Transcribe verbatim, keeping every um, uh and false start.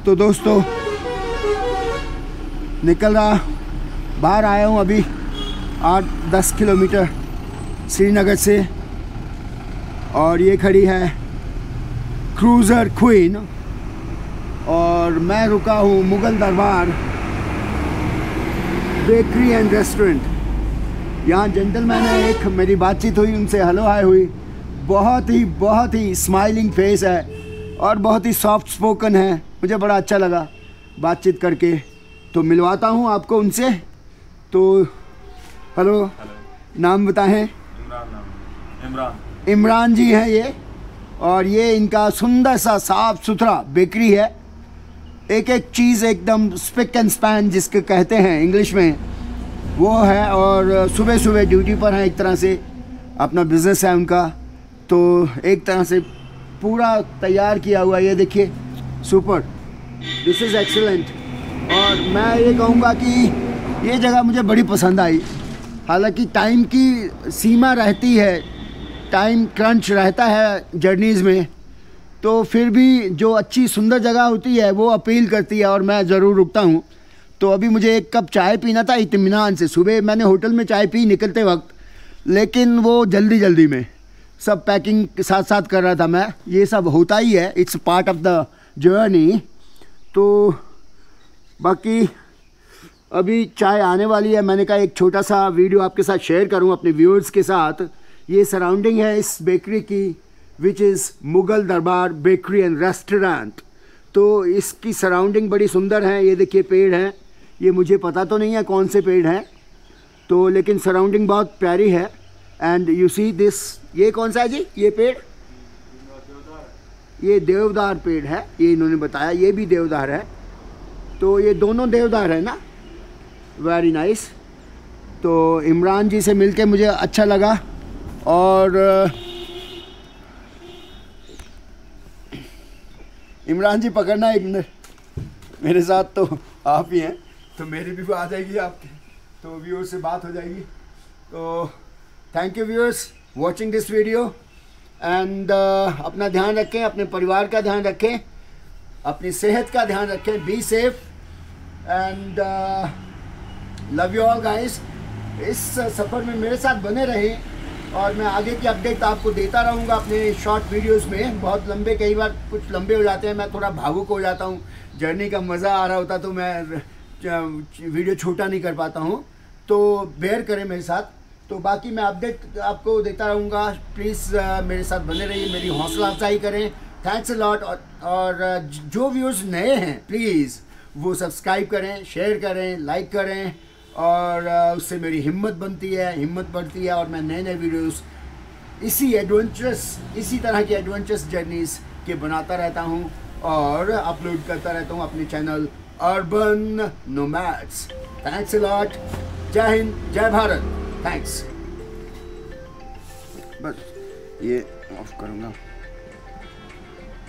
तो दोस्तों निकल रहा, बाहर आया हूँ अभी आठ दस किलोमीटर श्रीनगर से, और ये खड़ी है क्रूज़र क्वीन, और मैं रुका हूँ Mughal Darbar bakery and restaurant. यहाँ जेंटलमैन है, एक मेरी बातचीत हुई उनसे, हेलो हाय हुई, बहुत ही बहुत ही स्माइलिंग फेस है और बहुत ही सॉफ्ट स्पोकन है, मुझे बड़ा अच्छा लगा बातचीत करके। तो मिलवाता हूँ आपको उनसे। तो हेलो, नाम बताएं। इमरान नाम। इमरान इमरान जी हैं ये, और ये इनका सुंदर सा साफ सुथरा बेकरी है, एक एक चीज़ एकदम स्पिक एंड स्पैन जिसके कहते हैं इंग्लिश में, वो है। और सुबह सुबह ड्यूटी पर हैं, एक तरह से अपना बिज़नेस है उनका, तो एक तरह से पूरा तैयार किया हुआ, ये देखिए, सुपर, दिस इज़ एक्सीलेंट। और मैं ये कहूँगा कि ये जगह मुझे बड़ी पसंद आई। हालांकि टाइम की सीमा रहती है, टाइम क्रंच रहता है जर्नीज़ में, तो फिर भी जो अच्छी सुंदर जगह होती है वो अपील करती है, और मैं ज़रूर रुकता हूँ। तो अभी मुझे एक कप चाय पीना था इत्मीनान से। सुबह मैंने होटल में चाय पी निकलते वक्त, लेकिन वो जल्दी जल्दी में सब पैकिंग के साथ साथ कर रहा था मैं, ये सब होता ही है, it's part of the journey. तो बाकी अभी चाय आने वाली है, मैंने कहा एक छोटा सा वीडियो आपके साथ शेयर करूं अपने व्यूअर्स के साथ। ये सराउंडिंग है इस बेकरी की, which is Mughal Darbar bakery and restaurant. तो इसकी सराउंडिंग बड़ी सुंदर है, ये देखिए पेड़ हैं, ये मुझे पता तो नहीं है कौन से पेड़ हैं, तो लेकिन सराउंडिंग बहुत प्यारी है। एंड यू सी दिस, ये कौन सा है जी ये पेड़? ये देवदार पेड़ है, ये इन्होंने बताया, ये भी देवदार है। तो ये दोनों देवदार है ना, वेरी नाइस। तो इमरान जी से मिलके मुझे अच्छा लगा, और इमरान जी पकड़ना एक मिनट, मेरे साथ तो आप ही हैं, तो मेरी भी आ जाएगी आपकी, तो व्यूअर्स से बात हो जाएगी। तो thank you viewers watching this video, and अपना ध्यान रखें, अपने परिवार का ध्यान रखें, अपनी सेहत का ध्यान रखें, be safe, and love you all guys. इस सफ़र में मेरे साथ बने रहें, और मैं आगे की अपडेट आपको देता रहूँगा अपने शॉर्ट वीडियोस में। बहुत लंबे, कई बार कुछ लंबे हो जाते हैं, मैं थोड़ा भावुक हो जाता हूँ, जर्नी का मज़ा आ रहा होता तो मैं वीडियो छोटा नहीं कर पाता हूँ, तो बेयर करें मेरे साथ। तो बाकी मैं अपडेट आपको देता रहूँगा, प्लीज़ मेरे साथ बने रहिए, मेरी हौसला अफजाई करें। Thanks a lot. और, और जो व्यूअर्स नए हैं प्लीज़ वो सब्सक्राइब करें, शेयर करें, लाइक करें, और उससे मेरी हिम्मत बनती है, हिम्मत बढ़ती है, और मैं नए नए वीडियोस इसी एडवेंचरस, इसी तरह की एडवेंचरस जर्नीज़ के बनाता रहता हूँ और अपलोड करता रहता हूँ अपने channel Urban Nomads. Thanks a lot. जय हिंद, जय भारत। थैंक्स। बस ये ऑफ करूँगा।